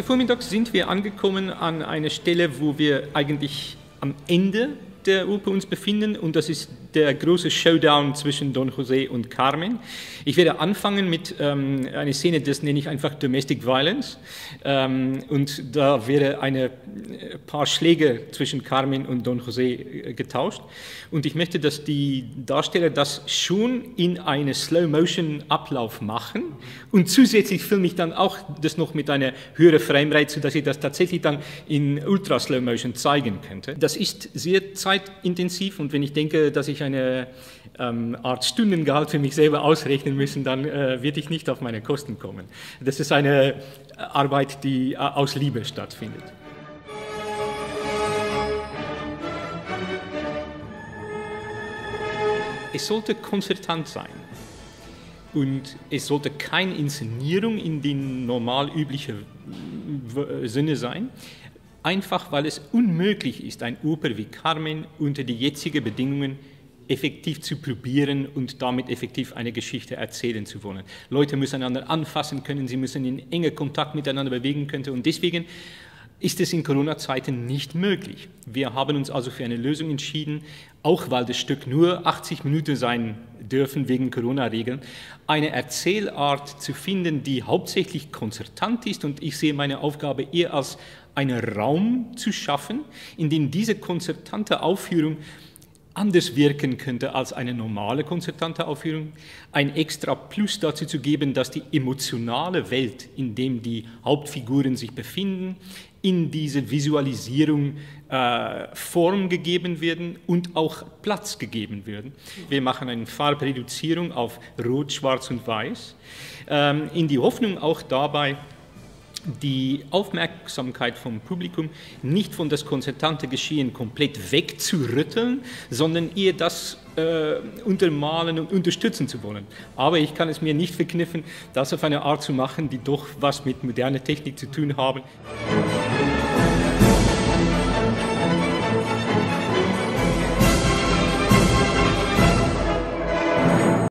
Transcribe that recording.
Vormittag sind wir angekommen an einer Stelle, wo wir eigentlich am Ende der Oper uns befinden, und das ist der große Showdown zwischen Don José und Carmen. Ich werde anfangen mit einer Szene, das nenne ich einfach Domestic Violence, und da wäre ein paar Schläge zwischen Carmen und Don José getauscht, und ich möchte, dass die Darsteller das schon in eine Slow-Motion-Ablauf machen, und zusätzlich filme ich dann auch das noch mit einer höheren Framerate, sodass ich das tatsächlich dann in Ultra-Slow-Motion zeigen könnte. Das ist sehr zeitintensiv, und wenn ich denke, dass ich eine Art Stundengehalt für mich selber ausrechnen müssen, dann werde ich nicht auf meine Kosten kommen. Das ist eine Arbeit, die aus Liebe stattfindet. Es sollte konzertant sein, und es sollte keine Inszenierung in dem normal üblichen Sinne sein, einfach weil es unmöglich ist, eine Oper wie Carmen unter die jetzigen Bedingungen effektiv zu probieren und damit effektiv eine Geschichte erzählen zu wollen. Leute müssen einander anfassen können, sie müssen in engen Kontakt miteinander bewegen können, und deswegen ist es in Corona-Zeiten nicht möglich. Wir haben uns also für eine Lösung entschieden, auch weil das Stück nur 80 Minuten sein dürfen wegen Corona-Regeln, eine Erzählart zu finden, die hauptsächlich konzertant ist, und ich sehe meine Aufgabe eher als einen Raum zu schaffen, in dem diese konzertante Aufführung anders wirken könnte als eine normale konzertante Aufführung, ein extra Plus dazu zu geben, dass die emotionale Welt, in der die Hauptfiguren sich befinden, in diese Visualisierung Form gegeben werden und auch Platz gegeben werden. Wir machen eine Farbreduzierung auf Rot, Schwarz und Weiß, in die Hoffnung auch dabei, die Aufmerksamkeit vom Publikum nicht von das konzertante Geschehen komplett wegzurütteln, sondern eher das untermalen und unterstützen zu wollen. Aber ich kann es mir nicht verkniffen, das auf eine Art zu machen, die doch was mit moderner Technik zu tun haben.